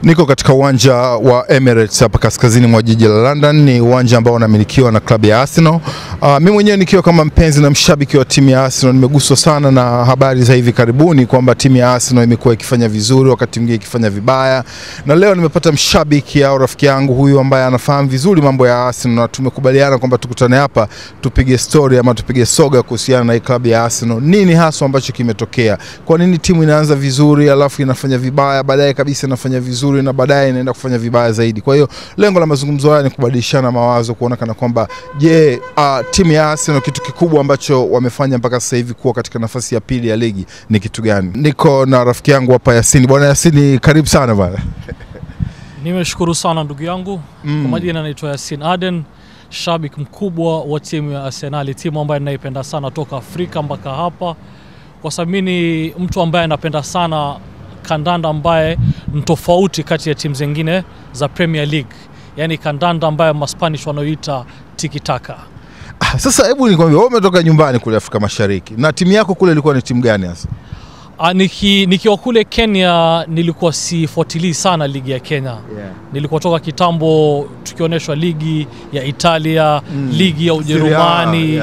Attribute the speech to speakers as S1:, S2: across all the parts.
S1: Niko katika uwanja wa Emirates hapa kaskazini mwa jiji la London. Ni uwanja ambao unamilikiwa na klabu ya Arsenal. Mimi mwenyewe nikiwa kama mpenzi na mshabiki wa timu ya Arsenal nimeguswa sana na habari za hivi karibuni kwamba timu ya Arsenal imekuwa ikifanya vizuri wakati mwingine ikifanya vibaya. Na leo nimepata mshabiki au rafiki yangu huyu ambaye anafahamu vizuri mambo ya Arsenal na tumekubaliana kwamba tukutane hapa tupige story ama tupige soga kuhusiana na hii klabu ya Arsenal. Nini hasa ambacho kimetokea? Kwa nini timu inaanza vizuri alafu inafanya vibaya, baadaye kabisa inafanya vizuri na baadaye inaenda kufanya vibaya zaidi? Kwa hiyo lengo la mazungumzo haya ni kubadilishana mawazo, kuona kana kwamba timu ya Arsenal kitu kikubwa ambacho wamefanya mpaka sasa hivi kuwa katika nafasi ya pili ya ligi ni kitu gani. Niko na rafiki yangu hapa Yasini. Bwana Yasini, karibu sana bwana.
S2: Nimeshukuru sana ndugu yangu. Kwa majina naitwa Yasin Aden, shabiki mkubwa wa timu ya Arsenal, timu ambayo ninaipenda sana toka Afrika mpaka hapa, kwa sababu mimi mtu ambaye anapenda sana kandanda ambaye ni tofauti kati ya timu zingine za Premier League, yani kandanda ambaye Maspanish wanaoita tiki taka.
S1: Sasa hebu nikwambie, wewe umetoka nyumbani kule Afrika Mashariki na timu yako kule ilikuwa ni timu gani hasa?
S2: Nikiwa kule Kenya nilikuwa sifuatilii sana ligi ya Kenya. Nilikuwa toka kitambo tukionyeshwa ligi ya Italia, ligi ya Ujerumani,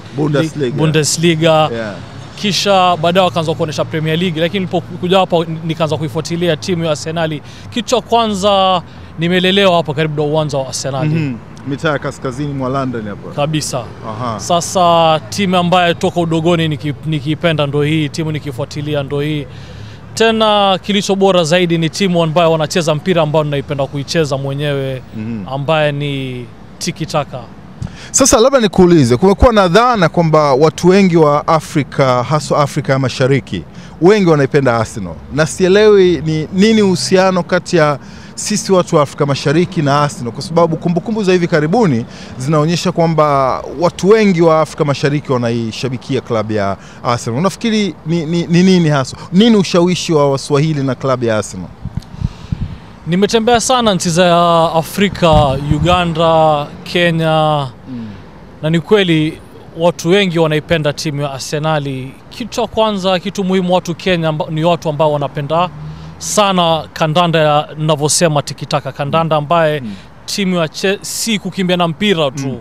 S2: Bundesliga. Kisha baadaye wakaanza kuonesha Premier League, lakini nilipokuja hapa nikaanza kuifuatilia timu ya Arsenal. Kitu cha kwanza nimelelewa hapa karibu na uwanja wa Arsenal.
S1: Mitaa kaskazini mwa London hapa.
S2: Kabisa. Sasa timu ambayo toka udogoni nikiipenda ndo hii, timu nikifuatilia ndo hii. Tena kilicho bora zaidi ni timu ambayo wanacheza mpira ambao ninaipenda kuicheza mwenyewe, ambaye ni tiki taka.
S1: Sasa labda nikuulize, kumekuwa na dhana kwamba watu wengi wa Afrika, hasa Afrika ya Mashariki, wengi wanaipenda Arsenal. Na sielewi ni nini uhusiano kati ya sisi watu wa Afrika Mashariki na Arsenal, kwa sababu kumbukumbu za hivi karibuni zinaonyesha kwamba watu wengi wa Afrika Mashariki wanaishabikia klabu ya Arsenal. Unafikiri ni nini hasa? Nini ushawishi wa Waswahili na klabu ya Arsenal?
S2: Nimetembea sana nchi za Afrika, Uganda, Kenya, na ni kweli watu wengi wanaipenda timu ya Arsenal. Kitu cha kwanza, kitu muhimu, watu Kenya ni watu ambao wanapenda sana kandanda ya ninavyosema tikitaka, kandanda ambaye timu ya si kukimbia na mpira tu.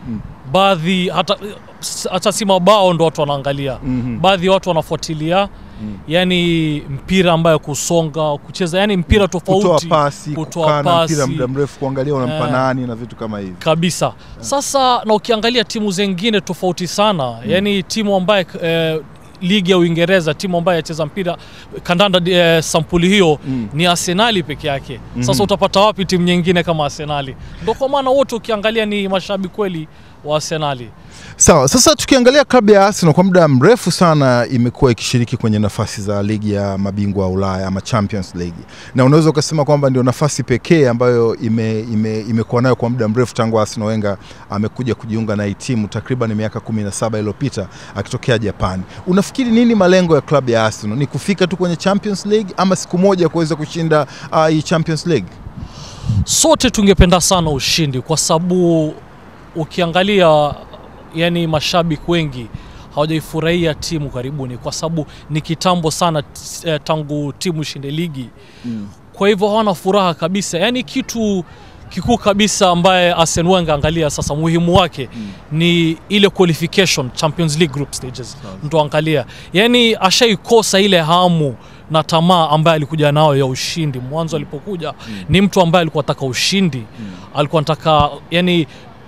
S2: Baadhi hata si mabao ndo watu wanaangalia. Baadhi watu wanafuatilia yani mpira ambayo kusonga, kucheza, yani mpira tofauti,
S1: kutoa pasi, mpira muda mrefu, kuangalia unampa nani na vitu kama hivi.
S2: Kabisa. Sasa na ukiangalia timu zingine tofauti sana, yani timu ambaye ligi ya Uingereza, timu ambayo yacheza mpira kandanda sampuli hiyo ni Arsenal peke yake. Sasa utapata wapi timu nyingine kama Arsenal? Ndio kwa maana wote ukiangalia ni mashabiki kweli wa Arsenal.
S1: Sawa, sasa tukiangalia klabu ya Arsenal kwa muda mrefu sana imekuwa ikishiriki kwenye nafasi za ligi ya mabingwa wa Ulaya ama Champions League. Na unaweza ukasema kwamba ndio nafasi pekee ambayo imekuwa nayo kwa muda mrefu tangu Arsene Wenger amekuja kujiunga na hii timu takriban miaka 17 iliyopita akitokea Japan. Unafikiri nini malengo ya klabu ya Arsenal? Ni kufika tu kwenye Champions League ama siku moja kuweza kushinda hii Champions League?
S2: Sote tungependa sana ushindi, kwa sababu ukiangalia yani mashabiki wengi hawajaifurahia timu karibuni, kwa sababu ni kitambo sana tangu timu shinde ligi. Kwa hivyo hawana furaha kabisa. Yani kitu kikuu kabisa ambaye Arsene Wenger angalia sasa muhimu wake ni ile qualification, Champions League group stages. Ndo angalia. Yani ashaikosa ile hamu na tamaa ambaye alikuja nao ya ushindi. Mwanzo alipokuja ni mtu ambaye alikuwa anataka ushindi. Alikuwa anataka yani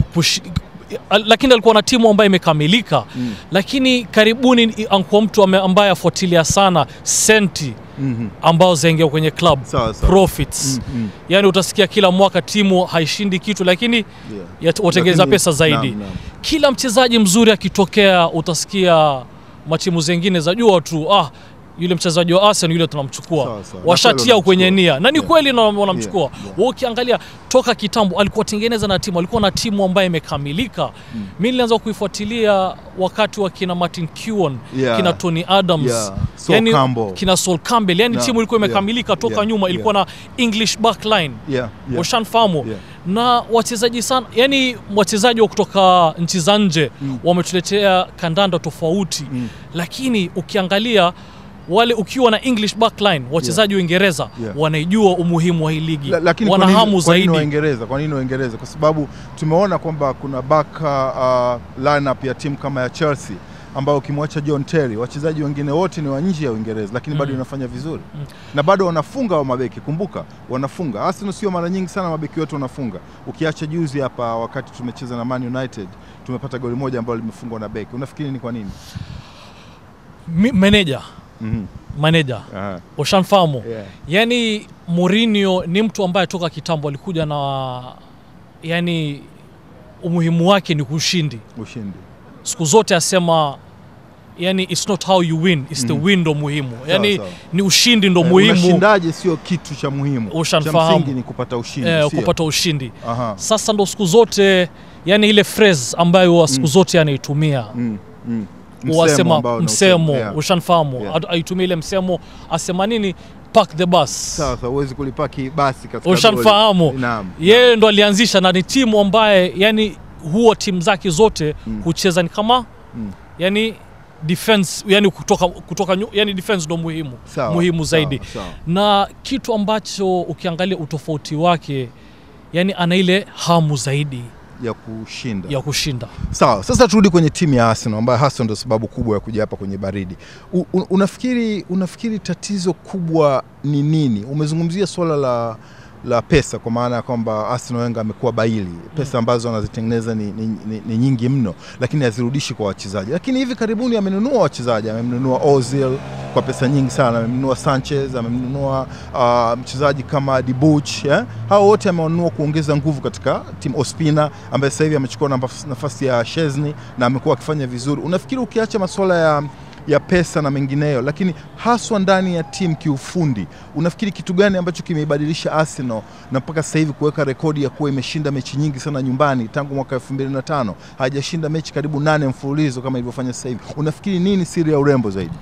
S2: lakini alikuwa na timu ambayo imekamilika. Lakini karibuni kwa mtu ambaye afuatilia sana senti ambao zaingia kwenye club, profits. Yani utasikia kila mwaka timu haishindi kitu, lakini watengeza pesa zaidi. Kila mchezaji mzuri akitokea utasikia matimu zingine za jua tu, yule mchezaji wa Arsenal yule tunamchukua. Washatia kwenye nia. Na ni kweli na wanamchukua. Wao ukiangalia toka kitambo alikuwa tengeneza na timu, alikuwa na timu ambayo imekamilika. Mimi nilianza kuifuatilia wakati wa kina Martin Keown, kina Tony Adams, yani kina Sol Campbell, yani timu ilikuwa imekamilika toka nyuma, ilikuwa na English backline. Washanfahamu. Na wachezaji sana, yani wachezaji wa kutoka nchi za nje wametuletea kandanda tofauti. Lakini ukiangalia wale ukiwa na English backline wachezaji wa Uingereza wanaijua umuhimu wa hii ligi,
S1: wana
S2: hamu zaidi.
S1: Kwa nini Uingereza? Kwa sababu tumeona kwamba kuna back lineup ya timu kama ya Chelsea ambao ukimwacha John Terry, wachezaji wengine wote ni wa nje ya Uingereza, lakini bado inafanya vizuri na bado wanafunga wa mabeki. Kumbuka wanafunga. Arsenal sio mara nyingi sana mabeki wote wanafunga. Ukiacha juzi hapa wakati tumecheza na Man United tumepata goli moja ambalo limefungwa na beki. Unafikiri ni kwa nini?
S2: Manager ushanfahamu. Yani Mourinho ni mtu ambaye toka kitambo alikuja na yani umuhimu wake ni ushindi. Siku zote asema yani it's not how you win, it's the win ndo muhimu. Yani ni ushindi ndo muhimu.
S1: Unashindaje sio kitu cha muhimu. Cha msingi ni kupata ushindi.
S2: Kupata ushindi. Sasa ndo siku zote yani ile phrase ambayo siku zote anaitumia. Wasema msemo, ushanfahamu. Aitumia ile msemo, asema nini? Park the bus.
S1: Sasa huwezi kulipaki basi katika
S2: ushanfahamu. Yeye ndo alianzisha na ni timu ambaye yani huwa timu zake zote hucheza ni kama yani defense, yani kutoka yani defense ndo muhimu zaidi. Na kitu ambacho ukiangalia utofauti wake yani ana ile hamu zaidi ya kushinda.
S1: Sawa, sasa turudi kwenye timu ya Arsenal ambayo hasa ndio sababu kubwa ya kuja hapa kwenye baridi. Unafikiri tatizo kubwa ni nini? Umezungumzia swala la pesa, kwa maana kwamba Arsenal Wenger amekuwa baili. Pesa ambazo anazitengeneza ni nyingi mno, lakini hazirudishi kwa wachezaji. Lakini hivi karibuni amenunua wachezaji, amemnunua Ozil kwa pesa nyingi sana, amemnunua Sanchez, amemnunua mchezaji kama Dibuch, hao wote amenunua kuongeza nguvu katika timu. Ospina ambaye sasa hivi amechukua nafasi ya Szczesny na amekuwa akifanya vizuri. Unafikiri ukiacha masuala ya pesa na mengineyo, lakini haswa ndani ya timu kiufundi, unafikiri kitu gani ambacho kimeibadilisha Arsenal na mpaka sasa hivi kuweka rekodi ya kuwa imeshinda mechi nyingi sana nyumbani tangu mwaka 2005, hajashinda mechi karibu 8 mfululizo kama ilivyofanya sasa hivi? Unafikiri nini siri ya urembo zaidi?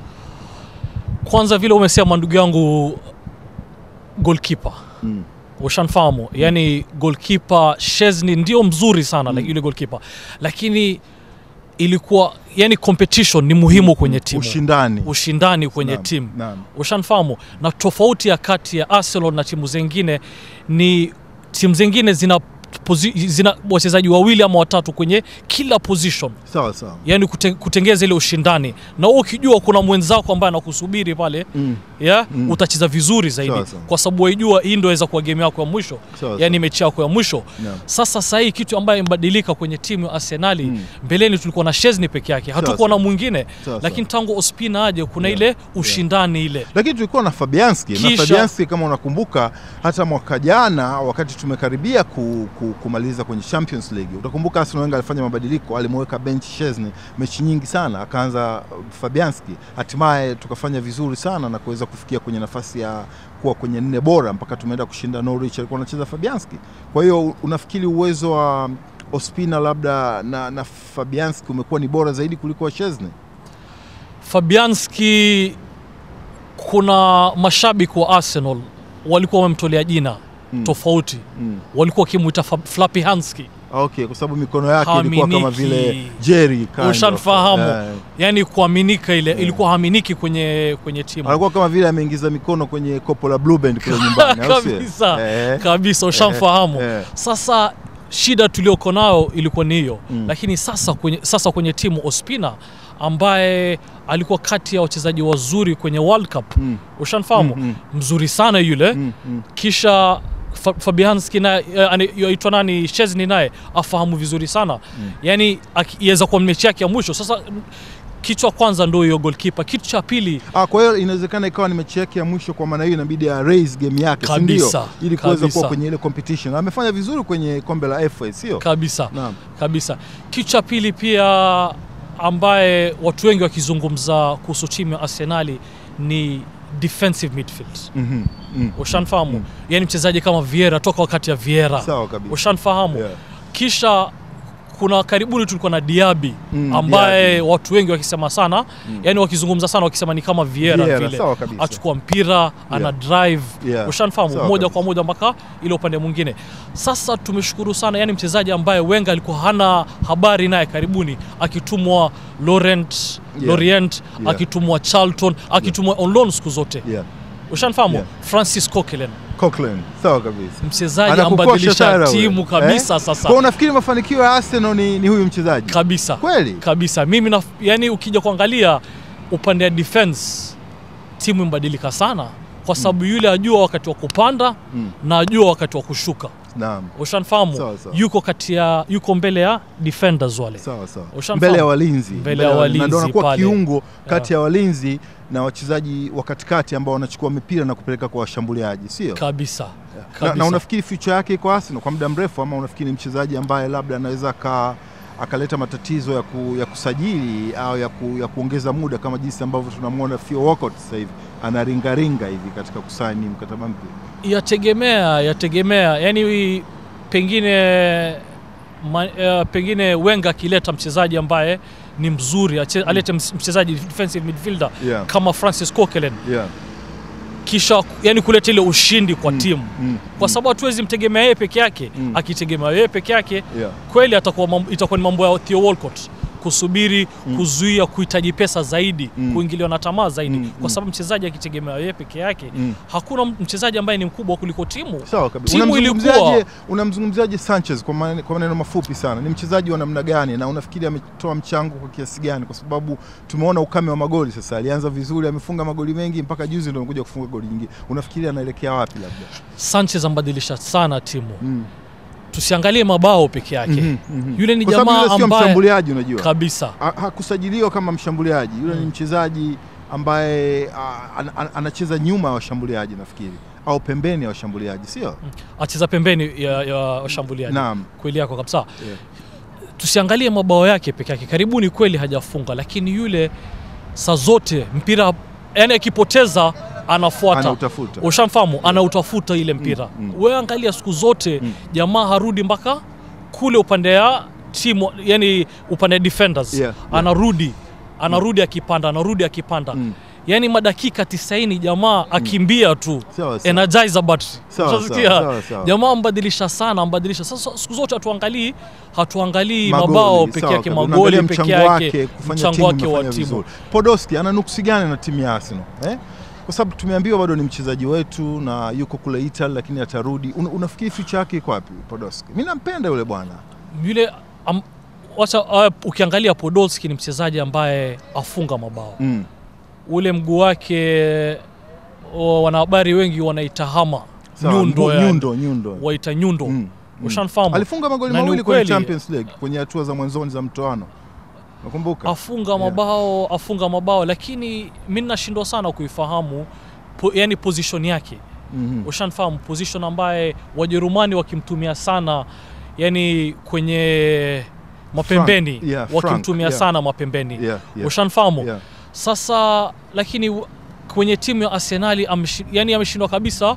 S2: Kwanza vile umesema ndugu yangu, goalkeeper. Ushanfahamu, yani goalkeeper Szczesny ndio mzuri sana like yule goalkeeper, lakini ilikuwa yani competition ni muhimu kwenye timu. Ushindani kwenye timu. Ushanfahamu, na tofauti ya kati ya Arsenal na timu zingine ni timu zingine zina wachezaji wawili ama watatu kwenye kila position.
S1: Sawa.
S2: Yani kutengeza ile ushindani. Na ukijua kuna mwenzako ambaye anakusubiri pale, utacheza vizuri zaidi. Kwa sababu unajua hii ndio inaweza kuwa game yako ya mwisho. Yani mechi yako ya mwisho. Sasa sasa hii kitu ambayo imebadilika kwenye timu ya Arsenal, mbeleni tulikuwa na Szczesny peke yake, hatukuwa na mwingine. Lakini tangu Ospina aje kuna ile ushindani ile.
S1: Lakini tulikuwa na Fabianski kama unakumbuka, hata mwaka jana wakati tumekaribia kumaliza kwenye Champions League, utakumbuka Arsenal Wenger alifanya mabadiliko, alimweka bench Szczesny mechi nyingi sana, akaanza Fabianski. Hatimaye tukafanya vizuri sana na kuweza kufikia kwenye nafasi ya kuwa kwenye 4 bora mpaka tumeenda kushinda Norwich, alikuwa anacheza Fabianski. Kwa hiyo unafikiri uwezo wa Ospina labda na Fabianski umekuwa ni bora zaidi kuliko wa Szczesny?
S2: Fabianski, kuna mashabiki wa Arsenal walikuwa wamemtolea jina tofauti. Walikuwa wakimuita Flappy-Hansky.
S1: Kwa sababu mikono yake ilikuwa kama vile Jerry
S2: ushanfahamu. Yani kuaminika ile ilikuwa haaminiki kwenye timu.
S1: Alikuwa kama vile ameingiza mikono kwenye kopo la Blue Band kule nyumbani.
S2: Kabisa ushanfahamu. Sasa shida tulioko nayo ilikuwa ni hiyo. Lakini sasa kwenye timu Ospina ambaye alikuwa kati ya wachezaji wazuri kwenye World Cup. Ushanfahamu, mzuri sana yule. Kisha Fabianski na yaitwa nani, Szczesny naye afahamu vizuri sana. Yani akiweza kwa mechi yake ya mwisho. Sasa kitu cha kwanza ndio hiyo goalkeeper. Kitu cha pili,
S1: kwa hiyo inawezekana ikawa ni mechi yake ya mwisho, kwa maana hiyo inabidi ya raise game yake, si ndio, ili kuweza kuwa kwenye ile competition. Amefanya vizuri kwenye kombe la FA, sio?
S2: Kabisa. Kitu cha pili pia ambaye watu wengi wakizungumza kuhusu timu ya Arsenal ni defensive midfield. Ushanfahamu, yani mchezaji kama Vieira, toka wakati ya Vieira. Ushanfahamu. Kisha kuna karibuni tulikuwa na Diaby ambaye watu wengi wakisema sana, yani wakizungumza sana wakisema ni kama Vieira vile. Achukua mpira, ana drive, ushanfahamu moja kwa moja mpaka ile upande mwingine. Sasa tumeshukuru sana, yani mchezaji ambaye Wenger alikuwa hana habari naye karibuni, akitumwa Lorient, akitumwa Charlton, akitumwa on loan siku zote. Ushanfahamu Francis Coquelin,
S1: sawa kabisa.
S2: Mchezaji ambadilisha timu kabisa sasa.
S1: Kwa unafikiri mafanikio ya Arsenal ni huyu mchezaji?
S2: Kabisa.
S1: Kweli?
S2: Kabisa. Mimi yani ukija kuangalia upande wa defense timu imbadilika sana kwa sababu yule ajua wakati wa kupanda na ajua wakati wa kushuka.
S1: Naam.
S2: Ushanfahamu? Yuko mbele ya defenders wale.
S1: Sawa. Mbele ya walinzi.
S2: Na
S1: ndio anakuwa kiungo kati ya walinzi na wachezaji wa katikati ambao wanachukua mipira na kupeleka kwa washambuliaji, sio?
S2: Kabisa.
S1: Na unafikiri future yake iko Arsenal kwa muda mrefu, ama unafikiri ni mchezaji ambaye labda anaweza akaleta matatizo ya kusajili au ya kuongeza muda kama jinsi ambavyo tunamwona Theo Walcott sasa hivi anaringa hivi katika kusaini mkataba mpya?
S2: Yategemea. Yani pengine Wenger akileta mchezaji ambaye ni mzuri, alete mchezaji defensive midfielder kama Francis Coquelin. Kisha yani kuleta ile ushindi kwa timu. Kwa sababu hatuwezi mtegemea yeye peke yake. Akitegemea yeye peke yake, kweli itakuwa ni mambo ya Theo Walcott kusubiri, kuzuia, kuhitaji pesa zaidi, kuingiliwa na tamaa zaidi. Kwa sababu mchezaji akitegemea yeye peke yake, hakuna mchezaji ambaye ni mkubwa kuliko timu.
S1: Sawa kabisa. Unamzungumziaje Sanchez kwa maneno mafupi sana? Ni mchezaji wa namna gani na unafikiri ametoa mchango kwa kiasi gani? Kwa sababu tumeona ukame wa magoli sasa. Alianza vizuri, amefunga magoli mengi mpaka juzi ndio amekuja kufunga goli nyingine. Unafikiri anaelekea wapi labda?
S2: Sanchez ambadilisha sana timu. Tusiangalie mabao peke yake. Yule ni jamaa ambaye
S1: sio mshambuliaji, unajua.
S2: Kabisa.
S1: Hakusajiliwa kama mshambuliaji. Yule ni mchezaji ambaye anacheza nyuma ya washambuliaji nafikiri, au pembeni ya washambuliaji, sio? Acheza
S2: pembeni ya washambuliaji.
S1: Naam.
S2: Kweli yako kabisa. Tusiangalie mabao yake peke yake. Karibuni kweli hajafunga, lakini yule saa zote mpira yani akipoteza anafuata. Ushamfahamu? Anautafuta ile mpira. Wewe angalia siku zote jamaa harudi mpaka kule upande ya timu, yani upande defenders. Anarudi akipanda. Yani madakika 90 jamaa akimbia tu. Energizer battery. Jamaa ambadilisha sana. Sasa siku zote hatuangalii mabao peke yake, magoli peke yake, mchango wake wa timu.
S1: Podolski ana nuksi gani na timu ya Arsenal? Kwa sababu tumeambiwa bado ni mchezaji wetu na yuko kule Italy lakini atarudi. Unafikiri future yake iko wapi Podolski? Mimi nampenda yule bwana.
S2: Yule ukiangalia Podolski ni mchezaji ambaye afunga mabao. Ule mguu wake wanahabari wengi wanaitahama nyundo. Waita nyundo. Ushanfahamu?
S1: Alifunga magoli mawili kwenye Champions League kwenye hatua za mwanzoni za mtoano. Nakumbuka.
S2: Afunga mabao lakini mimi nashindwa sana kuifahamu yani position yake. Ushanfahamu position ambaye Wajerumani wakimtumia sana yani kwenye mapembeni, wakimtumia sana mapembeni. Ushanfahamu? Sasa lakini kwenye timu ya Arsenal ameshindwa kabisa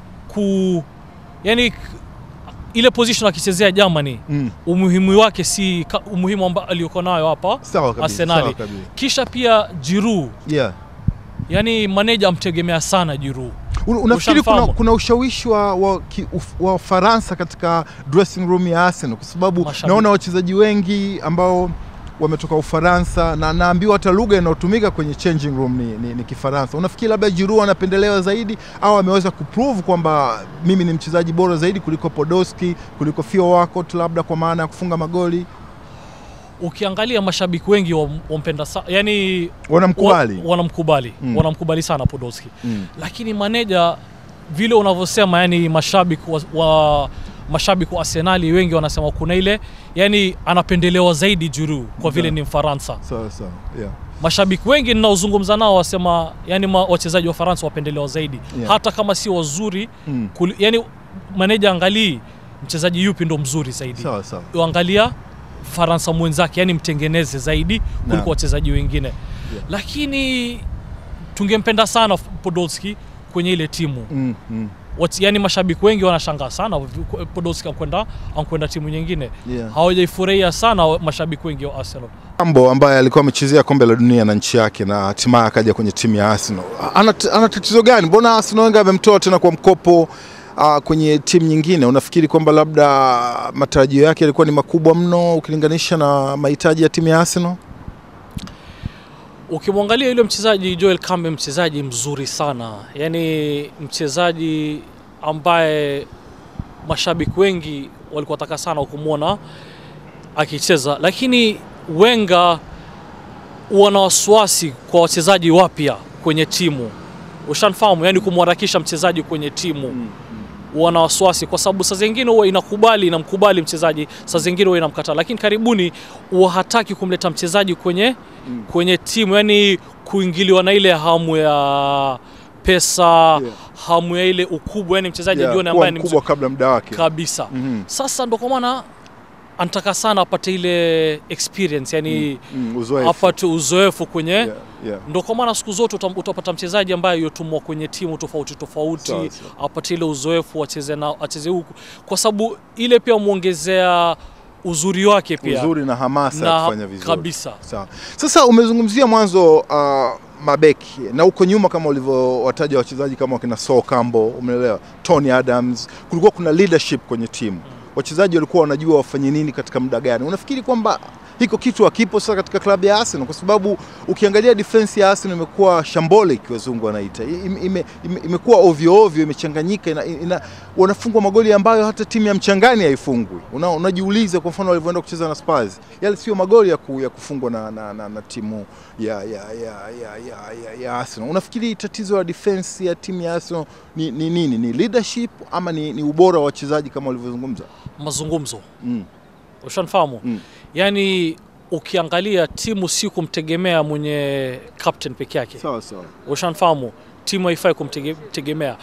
S2: yani ile position akichezea Germany, umuhimu wake si umuhimu ambao alikuwa nayo hapa Arsenal. Kisha pia Giroud. Yani manager amtegemea sana Giroud.
S1: Unafikiri kuna ushawishi wa Faransa katika dressing room ya Arsenal? Kwa sababu naona wachezaji wengi ambao wametoka Ufaransa na naambiwa hata lugha inayotumika kwenye changing room ni Kifaransa. Unafikiri labda Giroud anapendelewa zaidi au ameweza kuprove kwamba mimi ni mchezaji bora zaidi kuliko Podolski, kuliko Theo Walcott labda kwa maana ya kufunga magoli?
S2: Ukiangalia mashabiki wengi wampenda yani wanamkubali sana Podolski. Lakini manager vile unavyosema yani mashabiki wa Arsenal wengi wanasema kuna ile yani anapendelewa zaidi Giroud kwa vile ni Mfaransa. Mashabiki wengi ninaozungumza nao wasema yani wachezaji wa Faransa wapendelewa zaidi. Hata kama si wazuri yani manager angalii mchezaji yupi ndo mzuri zaidi. Uangalia Faransa mwenzake yani mtengeneze zaidi kuliko wachezaji wengine. Lakini tungempenda sana Podolski kwenye ile timu. yani mashabiki wengi wanashangaa sana Podolski ankwenda timu nyingine. Hawajaifurahia sana mashabiki wengi wa Arsenal.
S1: Kambo ambaye alikuwa amechezea kombe la dunia na nchi yake na hatimaye akaja kwenye timu ya Arsenal. Ana tatizo gani? Mbona Arsenal wengi amemtoa tena kwa mkopo kwenye timu nyingine? Unafikiri kwamba labda matarajio yake yalikuwa ni makubwa mno ukilinganisha na mahitaji ya timu ya Arsenal?
S2: Ukimwangalia yule mchezaji Joel Campbell, mchezaji mzuri sana. Yani mchezaji ambaye mashabiki wengi walikuwa wataka sana kumuona akicheza, lakini Wenger wana wasiwasi kwa wachezaji wapya kwenye timu. Ushanfahamu, yani kumharakisha mchezaji kwenye timu. Wana wasiwasi kwa sababu saa zingine huwa inamkubali mchezaji, saa zingine huwa inamkataa, lakini karibuni hataki kumleta mchezaji kwenye timu, yani kuingiliwa na ile hamu ya pesa, hamu ya ile ukubwa, yani mchezaji jione ambaye ni
S1: mkubwa kabla muda wake
S2: kabisa. Sasa ndo kwa maana anataka sana apate ile experience, yani apate uzoefu kwenye ndo kwa maana siku zote utapata mchezaji ambaye yotumwa kwenye timu tofauti apate ile uzoefu, acheze huku, kwa sababu ile pia muongezea uzuri wake pia,
S1: uzuri na hamasa ya kufanya vizuri
S2: kabisa.
S1: Sawa. Sasa umezungumzia mwanzo mabeki na uko nyuma kama ulivyowataja wachezaji kama wakina Sol Campbell, umeelewa, Tony Adams, kulikuwa kuna leadership kwenye timu. Wachezaji walikuwa wanajua wafanye nini katika muda gani. Unafikiri kwamba hiko kitu hakipo sasa katika klabu ya Arsenal? Kwa sababu ukiangalia defense ya Arsenal imekuwa shambolic, wazungu wanaita, imekuwa ovyo, imechanganyika, wanafungwa magoli ambayo hata timu ya mchangani haifungwi. Unajiuliza kwa mfano walivyoenda kucheza na Spurs, yale sio magoli ya kufungwa na timu ya Arsenal. Unafikiri tatizo la defense ya timu ya Arsenal ni nini? Ni leadership ama ni ubora wa wachezaji kama walivyozungumza?
S2: Mazungumzo. Ushanfahamu? Yani ukiangalia timu si kumtegemea mwenye captain peke yake.
S1: Sawa.
S2: Ushanfahamu? Timu haifai kumtegemea.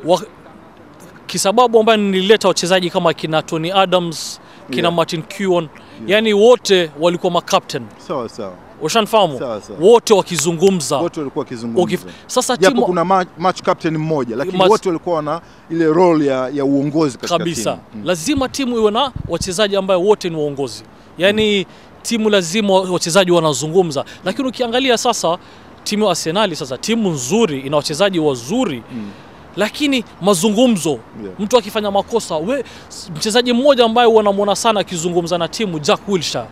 S2: Kisababu ambayo nilileta wachezaji kama kina Tony Adams, kina Martin Keown, yani wote walikuwa ma-captain.
S1: Sawa.
S2: Ushanfahamu? Wote wakizungumza.
S1: Wote walikuwa wakizungumza.
S2: Sasa
S1: timu kuna match captain mmoja, lakini wote walikuwa na ile role ya uongozi katika
S2: kabisa timu. Lazima timu iwe na wachezaji ambao wote ni waongozi. Yani timu lazima wachezaji wanazungumza. Lakini ukiangalia sasa timu ya Arsenal sasa, timu nzuri, ina wachezaji wazuri. Lakini mazungumzo, mtu akifanya makosa, mchezaji mmoja ambaye wanamuona sana akizungumza na timu, Jack Wilshere.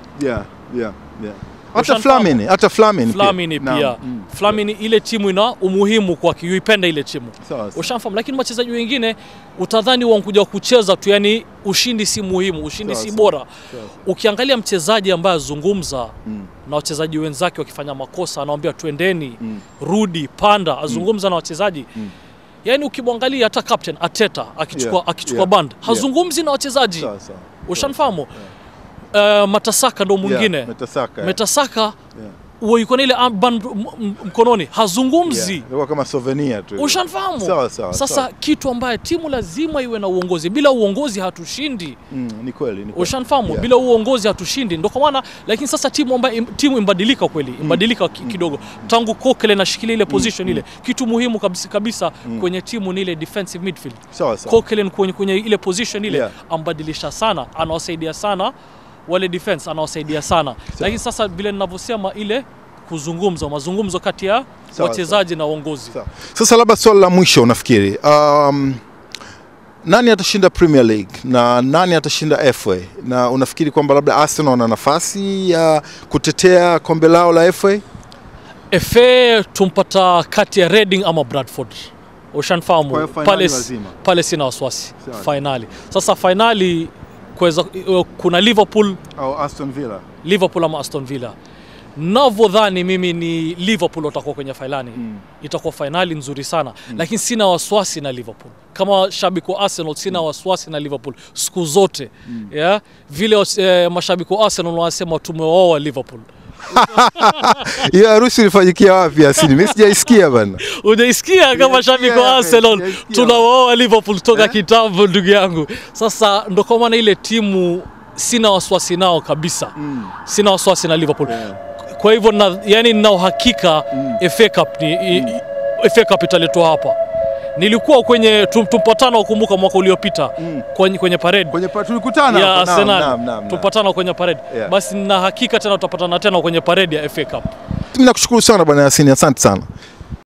S2: Hata Flamini pia. Flamini ile timu ina umuhimu kwa kiuipenda ile timu. Ushamfahamu, lakini wachezaji wengine utadhani wanakuja kucheza tu, yani ushindi si muhimu, ushindi si bora. Ukiangalia mchezaji ambaye azungumza na wachezaji wenzake wakifanya makosa, anawaambia twendeni, rudi, panda, azungumza na wachezaji. Yani ukimwangalia hata captain Arteta akichukua band, hazungumzi na wachezaji. Ushamfahamu? Matasaka ndo mwingine. Metasaka yuko na ile band mkononi, hazungumzi.
S1: Ilikuwa kama souvenir tu.
S2: Ushanfahamu? Sasa kitu ambaye timu lazima iwe na uongozi. Bila uongozi hatushindi.
S1: Ni kweli.
S2: Ushanfahamu? Bila uongozi hatushindi. Ndio kwa maana, lakini sasa timu imbadilika kweli, imbadilika kidogo. Tangu Coquelin ashikilia ile position ile. Kitu muhimu kabisa kwenye timu ni ile defensive midfield. Coquelin kwenye ile position ile ambadilisha sana, anawasaidia sana wale defense, anawasaidia sana. Lakini sasa vile ninavyosema ile mazungumzo kati ya wachezaji na uongozi.
S1: Sasa labda swali la mwisho, unafikiri nani atashinda Premier League na nani atashinda FA? Na unafikiri kwamba labda Arsenal wana nafasi ya kutetea kombe lao la FA?
S2: FA tumpata kati ya Reading ama Bradford. Ushanfahamu? Pale sina wasiwasi. Finali. Sasa finali kuna Liverpool
S1: au Aston Villa.
S2: Liverpool ama Aston Villa. Navodhani mimi ni Liverpool watakuwa kwenye finali. Itakuwa finali nzuri sana. Lakini sina wasiwasi na Liverpool. Kama shabiki wa Arsenal sina wasiwasi na Liverpool siku zote. Vile mashabiki wa Arsenal wanasema tumeoa Liverpool.
S1: Hiyo harusi ilifanyikia wapi Asili? Mimi sijaisikia bana.
S2: Hujaisikia kama shabiki wa Arsenal tunaoa Liverpool toka kitambo ndugu yangu. Sasa ndo kwa maana ile timu sina wasiwasi nao kabisa. Sina wasiwasi na Liverpool. Kwa hivyo yani nina uhakika FA Cup italetwa hapa. Nilikuwa kwenye tumpatana, ukumbuka mwaka uliopita kwenye parade.
S1: Tulikutana
S2: ya
S1: hapo.
S2: Arsenal.
S1: Naam.
S2: Tupatana kwenye parade.
S1: Yeah.
S2: Basi na hakika tena tutapatana tena kwenye parade ya FA Cup.
S1: Mimi nakushukuru sana bwana Yasin, asante sana.